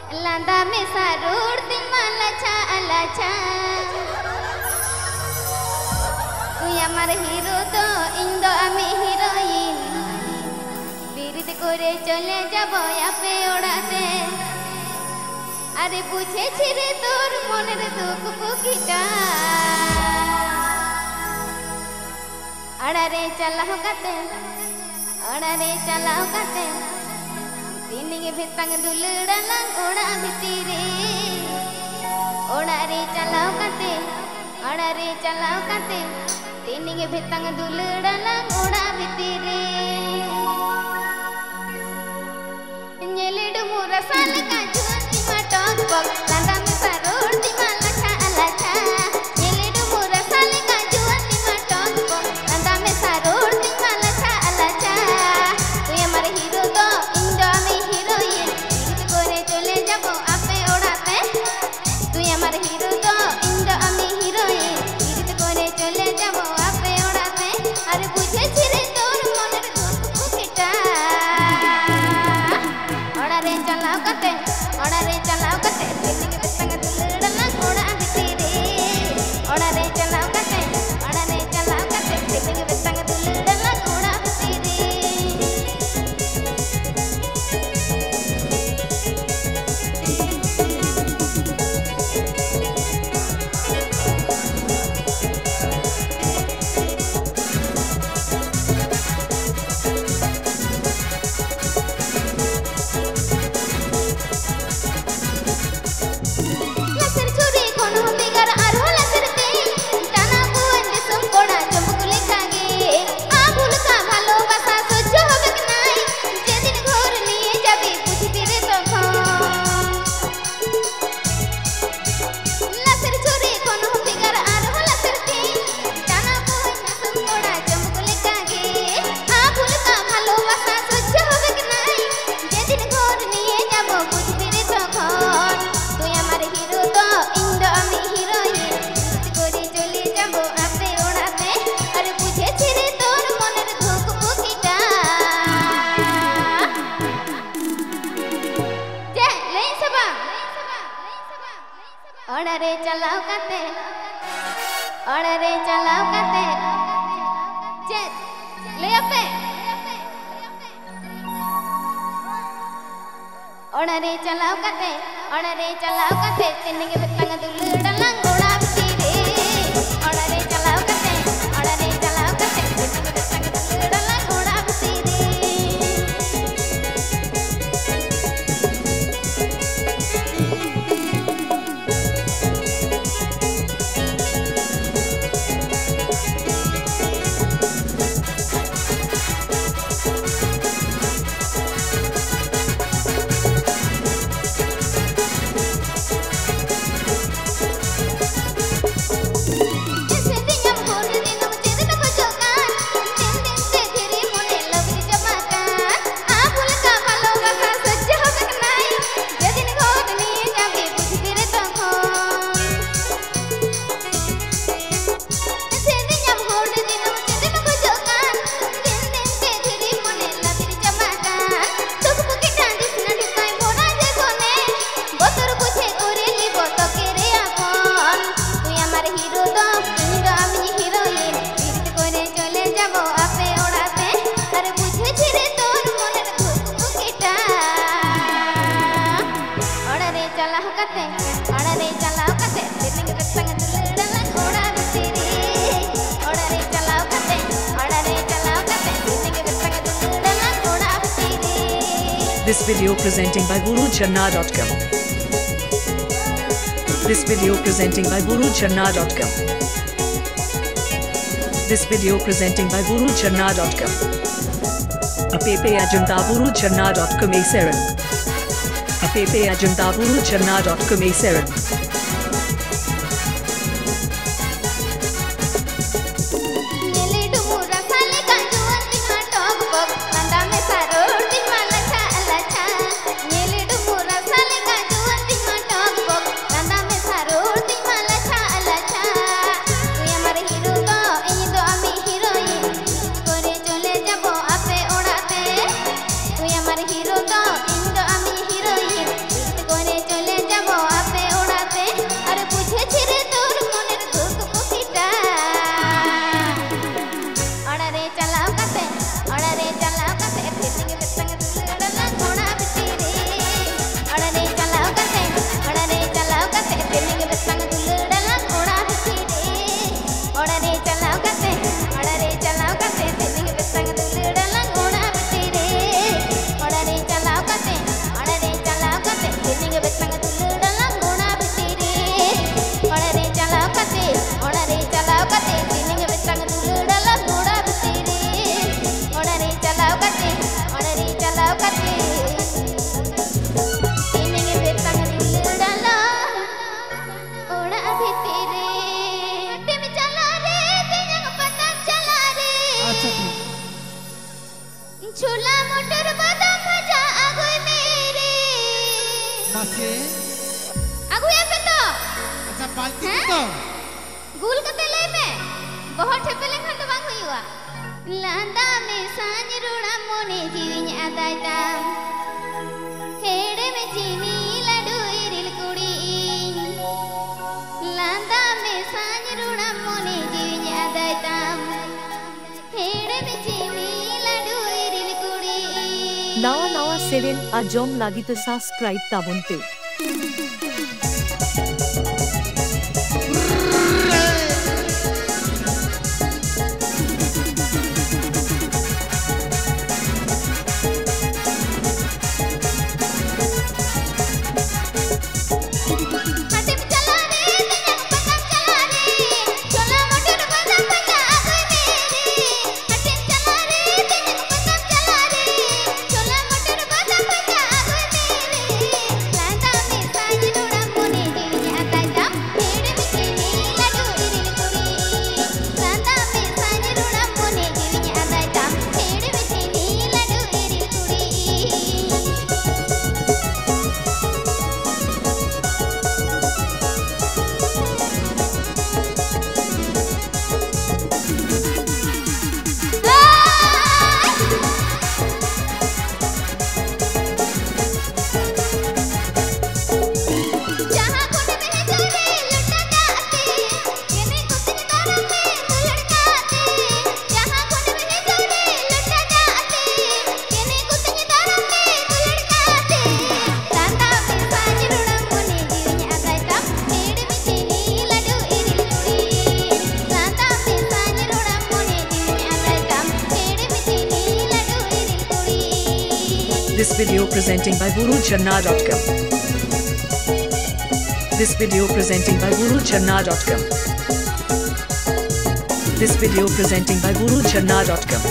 लांदा में सारूर दिन मालाचा अलाचा तू हमार हीरो तो इन दो आमी हीरोइन बिरिद करे चले जाबो यापे ओड़ाते अरे पूछे छिरे तोर मनेर दुख पुकिटा अड़ारे चलाओ काते तीनिगे भेतांग दुलड़ालांग ओड़ा भितीरे ओड़ारे चलाओ काते तीनिगे भेतांग दुलड़ालांग ओड़ा भितीरे ñeledu mura salka juanti matok bok landa me sarur di malacha alacha ñeledu mura salka juanti matok bok landa me sarur di malacha alacha tu hamar hero to indo ami heroine birit kore chole jabo ape odate tu hamar hero to indo ami heroine birit kore chole jabo ape odate are bujhe chire tor moner dukh pukita ओड़ारे चलाओ काते तीनिगे भेतांग दुलड़ालांग ओड़ा भितीरे ओड़ारे चलाओ काते तीनिगे भेतांग दुलड़ालांग ओड़ा भितीरे ओड़ारे चलाओ काते चेत ले अपे ओड़ारे चलाओ काते तीनिगे भेतांग दुलड़ालांग ओड़ा भितीरे ओड़ारे चलाओ काते तीनिगे भेतांग दुलड़ालांग ओड़ा भितीरे ओड़ारे चलाओ काते तीनिगे भेतांग दुलड़ालांग ओड़ा भितीरे ओड़ारे चलाओ काते तीनिगे भेतांग दुलड़ालांग ओड़ा भितीरे This video presenting by guruchanna.com. This video presenting by guruchanna.com. This video presenting by guruchanna.com. Apepe ajanta guruchanna.com aseran. Apepe ajanta guruchanna.com aseran. ñeledu mura salka juanti matok bok landa me sarur di malacha alacha ñeledu mura salka juanti matok bok landa me sarur di malacha alacha tu hamar hero to indo ami heroine kore chole jabo ape odate tu hamar hero to indo ami heroine kore छोला मटर बादाम भजा आगोय मेरे मासे आगोय पे तो अच्छा पालती तो गुल कते ले में बहुत ठेपले खन तो बांग हुआ लांदा में सांज रोड़ा मोने जीविन आदाय दाम हेड़े में चीनी लड्डू इरिल कुड़ी लांदा में सांज रोड़ा मोने जीविन आदाय दाम हेड़े में चीनी लड्डू इरिल कुड़ी Nawa Nawa 7 Ajom lagi to subscribe tabon pe. This video presenting by guruchanna.com. This video presenting by guruchanna.com. This video presenting by guruchanna.com.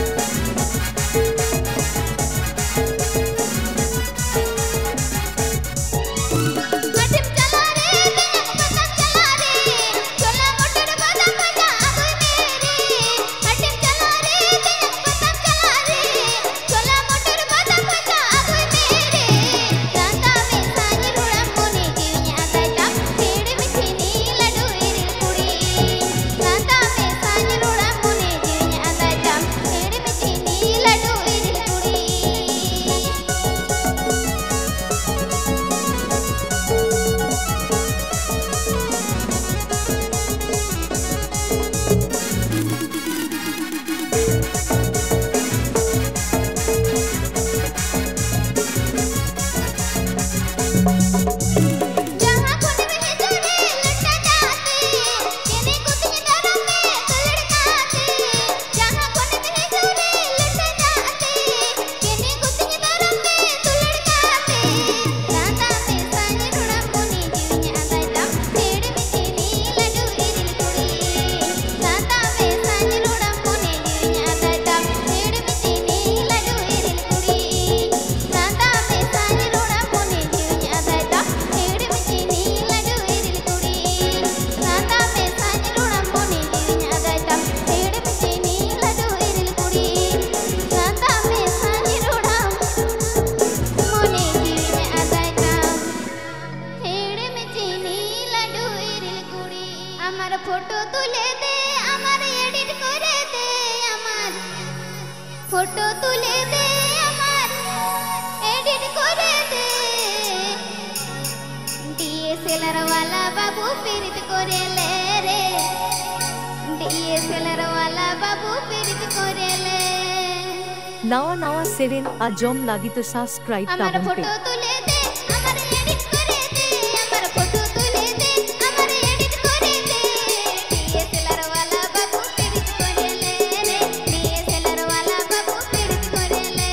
Photo तुले दे अमर एडिट करे दे अमर फोटो तुले दे अमर एडिट करे दे डीएसएलआर वाला बाबू पीरित करे ले रे डीएसएलआर वाला बाबू पीरित करे ले Nawa Nawa 7 Ajom lagi to subscribe अमर tabon फोटो pe. तुले दे अमर एडिट करे दे अमर फोटो तुले दे अमर एडिट करे दे डीएसएलआर वाला बाबू पीरित करे ले रे डीएसएलआर वाला बाबू पीरित करे ले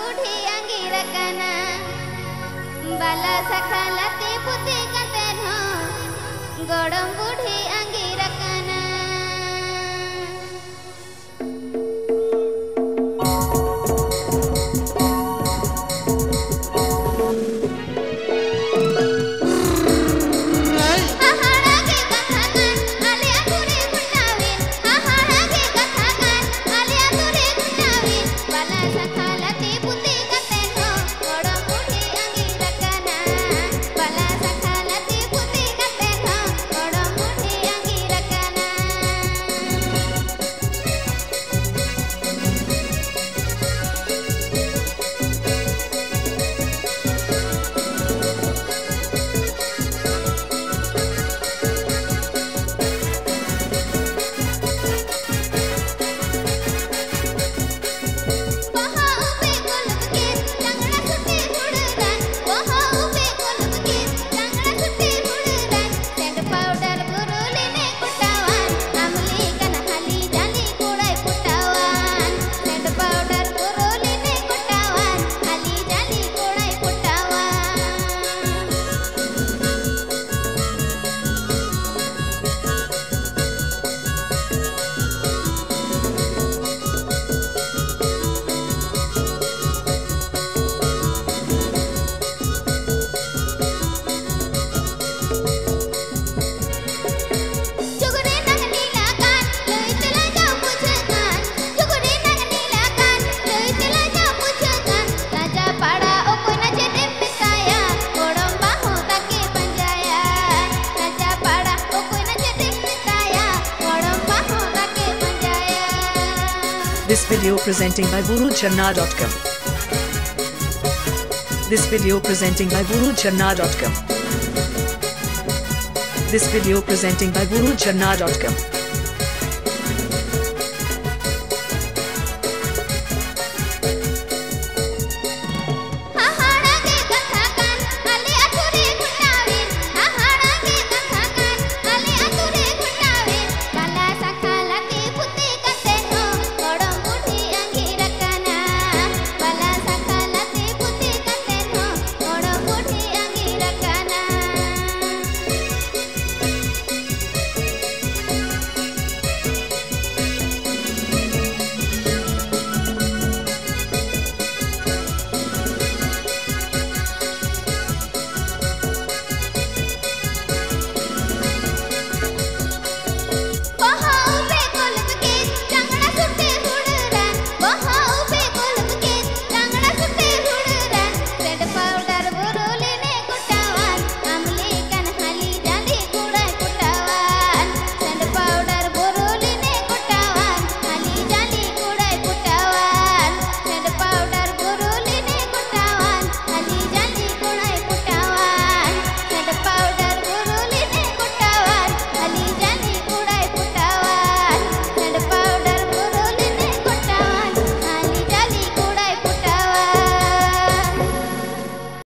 budi anggira kana bala sakhalati puti katen ho godam budi anggira kana This video presenting by guruchanna.com. This video presenting by guruchanna.com. This video presenting by guruchanna.com.